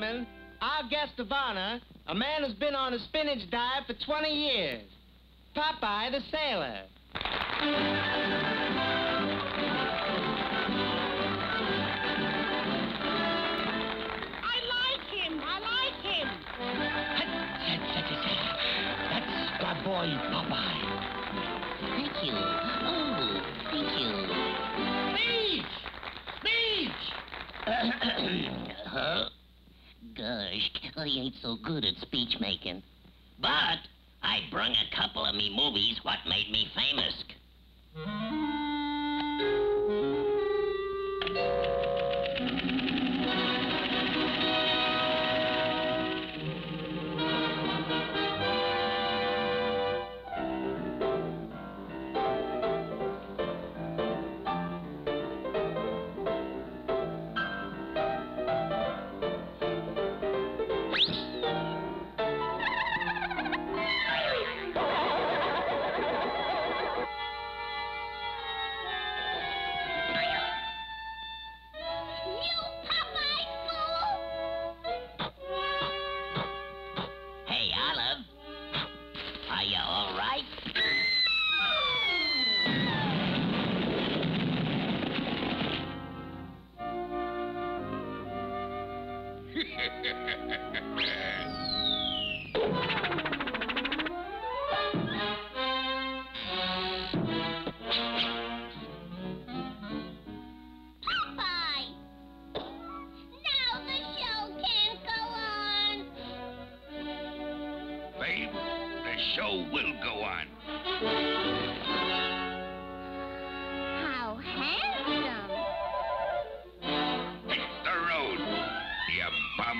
gentlemen, our guest of honor, a man who's been on a spinach diet for 20 years, Popeye the Sailor. I like him. That's my boy, Popeye. Thank you. Oh, thank you. Speech! Huh? Gosh, I ain't so good at speech making. But I brung a couple of me movies what made me famous. Are you all right? Popeye! Now the show can't go on. Babe, the show will go on. How handsome. Hit the road, you bum.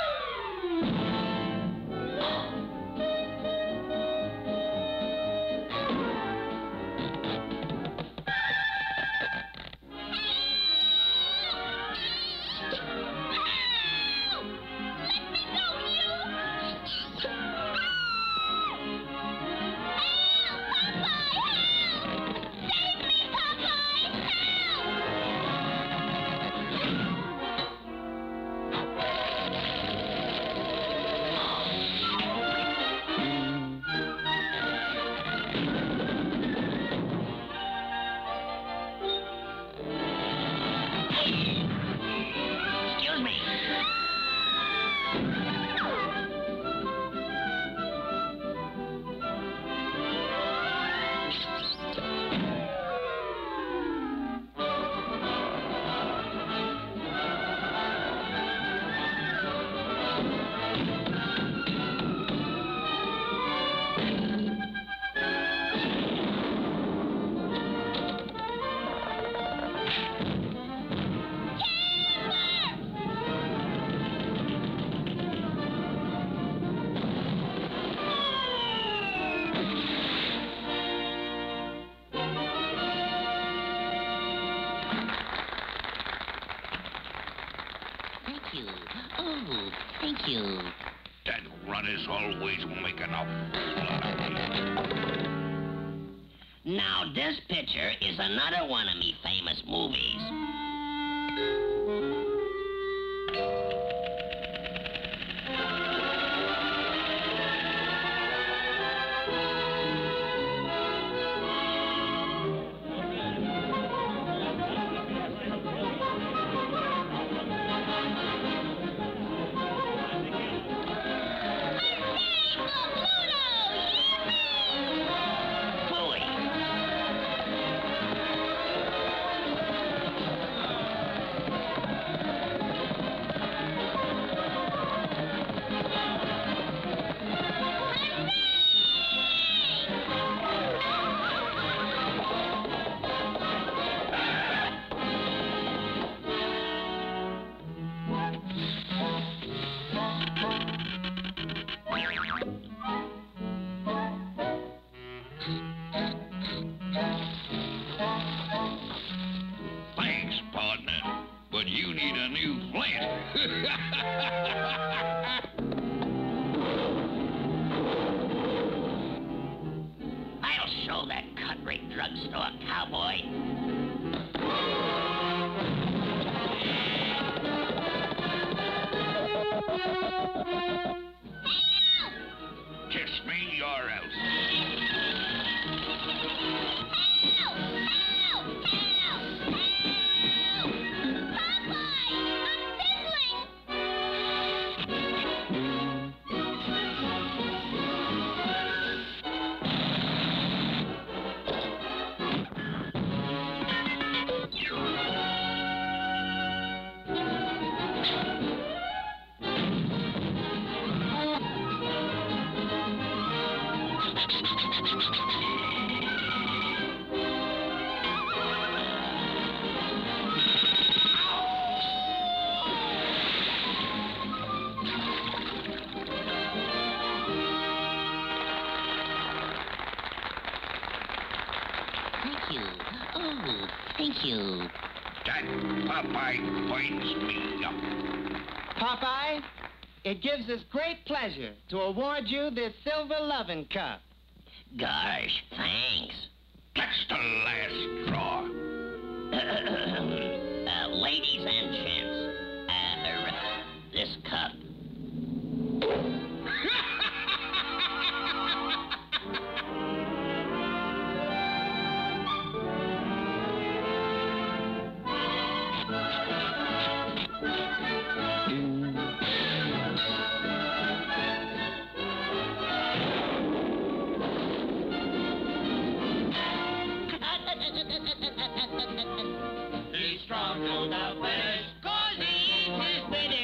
Thank you. Oh, thank you. That run is always making a fool out of me. Now, this picture is another one of me famous movies. Thanks, partner, but you need a new flint. I'll show that cut-rate drugstore cowboy. Popeye binds me up. Popeye, it gives us great pleasure to award you this silver loving cup. Gosh, thanks. That's the last straw. Ladies and gents, this cup. He's strong, no doubt, but 'cause he eats his spinach.